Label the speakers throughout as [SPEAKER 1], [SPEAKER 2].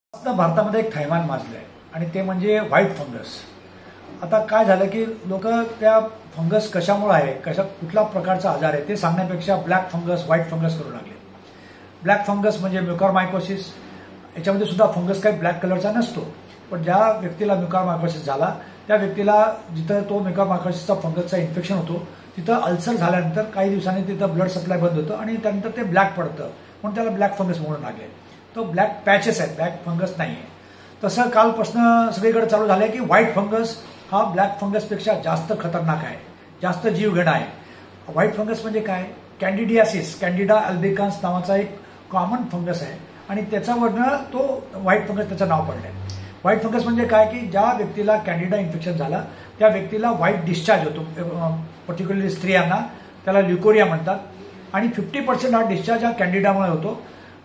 [SPEAKER 1] भारतामध्ये एक थैमान माजलं आहे आणि ते म्हणजे व्हाईट फंगस। आता काय झालं की लोक त्या फंगस कशामुळे आहे, कुठल्या प्रकारचा आजार आहे ते सांगण्यापेक्षा ब्लॅक फंगस व्हाईट फंगस करू लागले। ब्लॅक फंगस म्हणजे म्युकरमायकोसिस, याच्यामध्ये सुद्धा फंगस काही ब्लॅक कलरचा नसतो, पण ज्या व्यक्तीला म्युकरमायकोसिस झाला त्या व्यक्तीला जिथं तो म्युकरमायकोसिसचा फंगसचा इन्फेक्शन होतो तिथं अल्सर झाल्यानंतर काही दिवसांनी तिथं ब्लड सप्लाय बंद होतं आणि त्यानंतर ते ब्लॅक पडतं, म्हणून त्याला ब्लॅक फंगस म्हणून लागले। तो ब्लॅक पॅचेस आहे, ब्लॅक फंगस नाही आहे। तसं कालपासून सगळीकडे चालू झालं आहे की व्हाईट फंगस हा ब्लॅक फंगसपेक्षा जास्त खतरनाक आहे, जास्त जीवघेणा आहे। व्हाईट फंगस म्हणजे काय? कॅन्डिडियासिस, कॅन्डिडा अल्बिकन्स नावाचा एक कॉमन फंगस आहे आणि त्याच्यावरनं तो व्हाईट फंगस त्याचं नाव पडलं आहे। व्हाईट फंगस म्हणजे काय की ज्या व्यक्तीला कॅन्डिडा इन्फेक्शन झालं त्या व्यक्तीला व्हाईट डिस्चार्ज होतो, पर्टिक्युलरली स्त्रियांना त्याला ल्युकोरिया म्हणतात आणि 50% हा डिस्चार्ज हा कॅन्डिडामुळे होतो।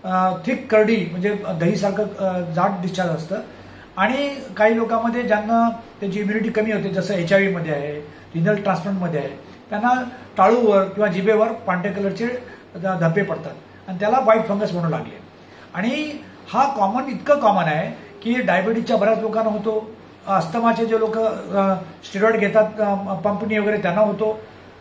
[SPEAKER 1] थिक करडी म्हणजे दहीसारखं जाड डिस्चार्ज असतं आणि काही लोकांमध्ये ज्यांना त्याची इम्युनिटी कमी होते, जसं HIV मध्ये आहे, रिनल ट्रान्सप्लांटमध्ये आहे, त्यांना टाळूवर किंवा जिभेवर पांढरे कलरचे धब्बे पडतात आणि त्याला व्हाईट फंगस म्हणू लागले। आणि हा इतकं कॉमन आहे की डायबिटीजच्या बऱ्याच लोकांना होतो, अस्थमाचे जे लोक स्टेरॉइड घेतात पंपनी वगैरे त्यांना होतो,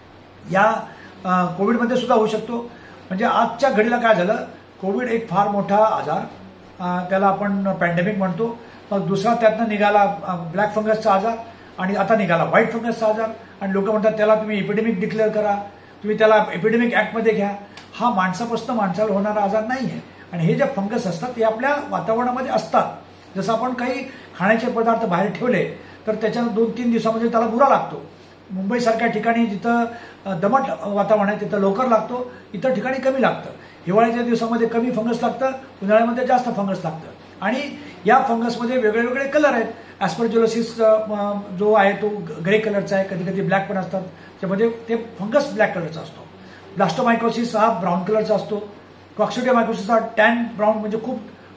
[SPEAKER 1] या कोविडमध्ये सुद्धा होऊ शकतो। म्हणजे आजच्या घडीला काय झालं, कोविड एक फार मोठा आजार, त्याला आपण पॅन्डेमिक म्हणतो। मग दुसरा त्यातनं निघाला ब्लॅक फंगसचा आजार आणि आता निघाला व्हाईट फंगसचा आजार आणि लोक म्हणतात त्याला तुम्ही एपिडेमिक डिक्लेअर करा, तुम्ही त्याला एपिडेमिक ऍक्टमध्ये घ्या। हा माणसापासून माणसाला होणारा आजार नाही आहे आणि हे जे फंगस असतात ते आपल्या वातावरणामध्ये असतात। जसं आपण काही खाण्याचे पदार्थ बाहेर ठेवले तर त्याच्या 2-3 दिवसामध्ये त्याला बुरा लागतो। मुंबईसारख्या ठिकाणी जिथं दमट वातावरण आहे तिथं लवकर लागतो, इतर ठिकाणी कमी लागतं। हिवाळ्याच्या दिवसामध्ये कमी फंगस लागतं, उन्हाळ्यामध्ये जास्त फंगस लागतं आणि या फंगसमध्ये वेगळे वेगळे कलर आहेत। ॲस्परजिलोसिस जो आहे तो ग्रे कलरचा आहे, कधी कधी ब्लॅक पण असतात, त्यामध्ये ते फंगस ब्लॅक कलरचा असतो। ब्लास्टोमायकोसिस हा ब्राऊन कलरचा असतो। कॉक्सिडियोमायकोसिस हा टॅन ब्राऊन म्हणजे खूप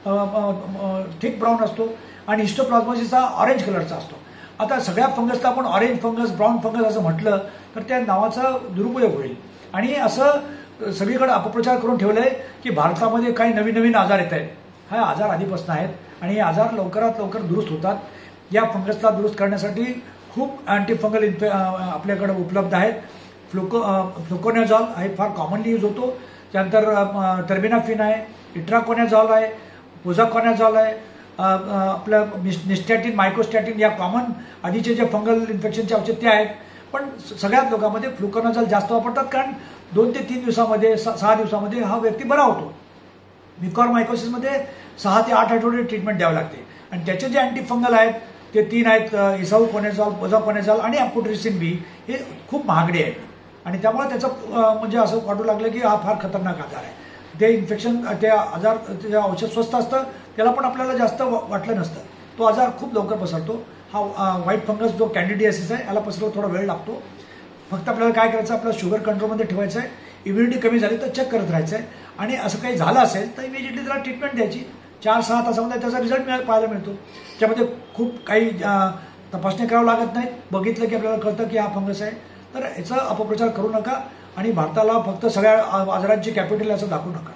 [SPEAKER 1] थिक ब्राऊन असतो आणि हिस्टोप्लाझ्मोसिस हा ऑरेंज कलरचा असतो। आता सगळ्या फंगसला आपण ऑरेंज फंगस, ब्राऊन फंगस असं म्हटलं तर त्या नावाचा दुरुपयोग होईल आणि असं सगळीकडे अपप्रचार करून ठेवलंय की भारतामध्ये काही नवीन नवीन आजार येत आहेत। हा आजार आधीपासून आहेत आणि हे आजार लवकरात लवकर दुरुस्त होतात। या फंगसला दुरुस्त करण्यासाठी खूप अँटीफंगल आपल्याकडे उपलब्ध आहेत। फ्लुकोनाझॉल हे फार कॉमनली यूज होतो, त्यानंतर टर्बिनाफिन आहे, इट्राकोनाझॉल आहे, पोझाकोनाझॉल आहे, आपलं निस्टॅटिन, मायकोस्टॅटिन या कॉमन आधीचे जे फंगल इन्फेक्शनचे औषध ते आहेत। पण सगळ्यात लोकांमध्ये फ्लुकोनाझॉल जास्त वापरतात कारण 2 ते 3 दिवसामध्ये 6 दिवसामध्ये हा व्यक्ती बरा होतो। म्युकरमायकोसिसमध्ये 6 ते 8 आठवडे ट्रीटमेंट द्यावी लागते आणि त्याचे जे अँटीफंगल आहेत ते 3 आहेत, इसाऊकोनाझॉल, पोझाकोनाझॉल आणि अम्फोटेरिसिन बी, हे खूप महागडे आहेत आणि त्यामुळे त्याचं म्हणजे असं वाटू लागलं की हा फार खतरनाक आजार आहे। ते इन्फेक्शन, ते आजार, ते औषध स्वस्त असतं, त्याला पण आपल्याला जास्त वाटलं नसतं, तो आजार खूप लवकर पसरतो। हा व्हाईट फंगस जो कॅन्डिडियासिस आहे याला पसरतो थोडा वेळ लागतो। फक्त आपल्याला काय करायचं, आपलं शुगर कंट्रोलमध्ये ठेवायचं आहे, इम्युनिटी कमी झाली तर चेक करत राहायचं आहे आणि असं काही झालं असेल तर इमिजिएटली त्याला ट्रीटमेंट द्यायची। 4-6 तासामध्ये त्याचा रिझल्ट पाहायला मिळतो। त्यामध्ये खूप काही तपासण्या करावं लागत नाहीत, बघितलं की आपल्याला कळतं की हा फंगस आहे। तर याचा अपप्रचार करू नका आणि भारताला फक्त सगळ्या आजारांची कॅपिटल असं दाखवू नका।